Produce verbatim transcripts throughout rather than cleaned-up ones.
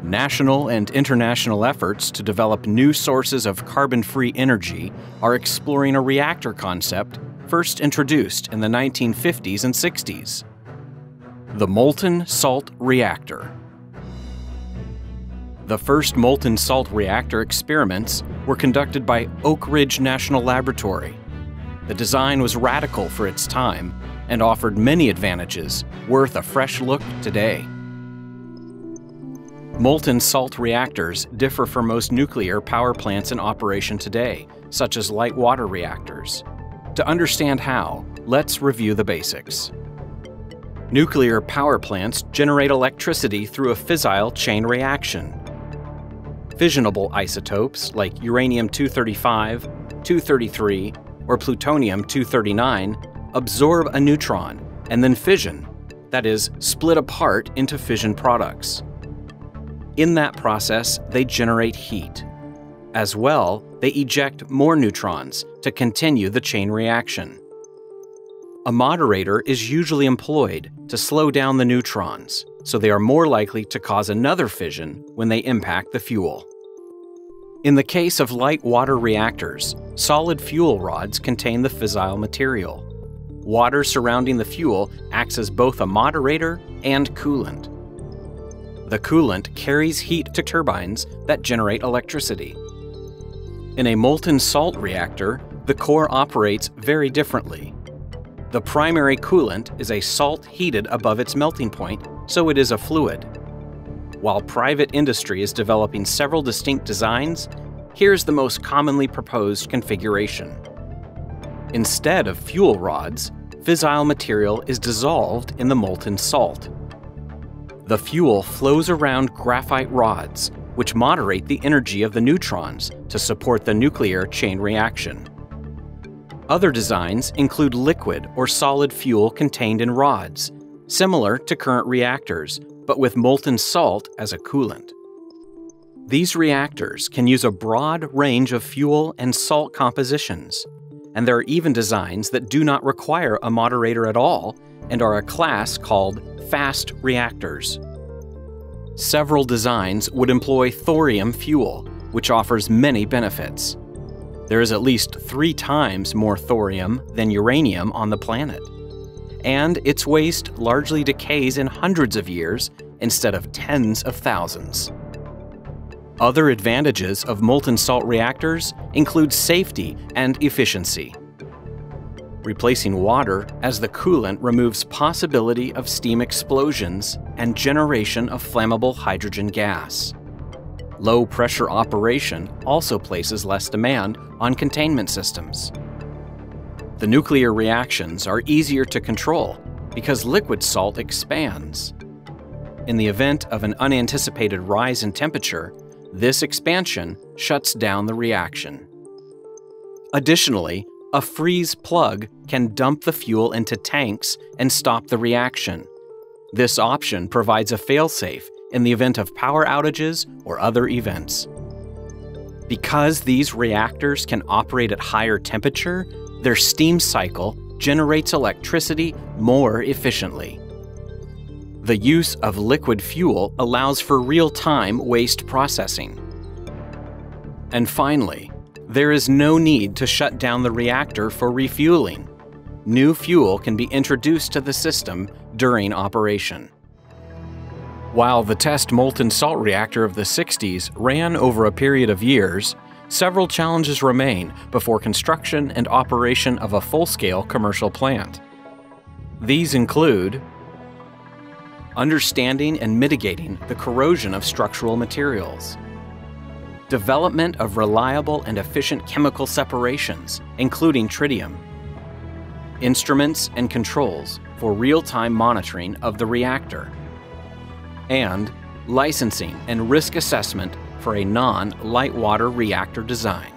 National and international efforts to develop new sources of carbon-free energy are exploring a reactor concept first introduced in the nineteen fifties and sixties. The Molten Salt Reactor. The first molten salt reactor experiments were conducted by Oak Ridge National Laboratory. The design was radical for its time and offered many advantages worth a fresh look today. Molten salt reactors differ from most nuclear power plants in operation today, such as light water reactors. To understand how, let's review the basics. Nuclear power plants generate electricity through a fissile chain reaction. Fissionable isotopes like uranium two thirty-five, two thirty-three, or plutonium two thirty-nine absorb a neutron and then fission, that is, split apart into fission products. In that process, they generate heat. As well, they eject more neutrons to continue the chain reaction. A moderator is usually employed to slow down the neutrons, so they are more likely to cause another fission when they impact the fuel. In the case of light water reactors, solid fuel rods contain the fissile material. Water surrounding the fuel acts as both a moderator and coolant. The coolant carries heat to turbines that generate electricity. In a molten salt reactor, the core operates very differently. The primary coolant is a salt heated above its melting point, so it is a fluid. While private industry is developing several distinct designs, here's the most commonly proposed configuration. Instead of fuel rods, fissile material is dissolved in the molten salt. The fuel flows around graphite rods, which moderate the energy of the neutrons to support the nuclear chain reaction. Other designs include liquid or solid fuel contained in rods, similar to current reactors, but with molten salt as a coolant. These reactors can use a broad range of fuel and salt compositions, and there are even designs that do not require a moderator at all and are a class called fast reactors. Several designs would employ thorium fuel, which offers many benefits. There is at least three times more thorium than uranium on the planet, and its waste largely decays in hundreds of years instead of tens of thousands. Other advantages of molten salt reactors include safety and efficiency. Replacing water as the coolant removes possibility of steam explosions and generation of flammable hydrogen gas. Low-pressure operation also places less demand on containment systems. The nuclear reactions are easier to control because liquid salt expands. In the event of an unanticipated rise in temperature, this expansion shuts down the reaction. Additionally, a freeze plug can dump the fuel into tanks and stop the reaction. This option provides a failsafe in the event of power outages or other events. Because these reactors can operate at higher temperature, their steam cycle generates electricity more efficiently. The use of liquid fuel allows for real-time waste processing. And finally, there is no need to shut down the reactor for refueling. New fuel can be introduced to the system during operation. While the test molten salt reactor of the sixties ran over a period of years, several challenges remain before construction and operation of a full-scale commercial plant. These include understanding and mitigating the corrosion of structural materials, development of reliable and efficient chemical separations, including tritium, instruments and controls for real-time monitoring of the reactor, and licensing and risk assessment for a non-light water reactor design.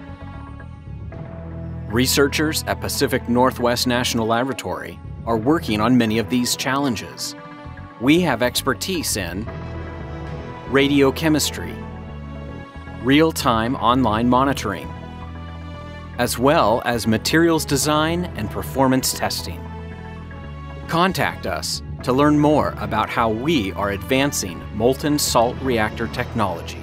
Researchers at Pacific Northwest National Laboratory are working on many of these challenges. We have expertise in radiochemistry, real-time online monitoring, as well as materials design and performance testing. Contact us to learn more about how we are advancing molten salt reactor technology.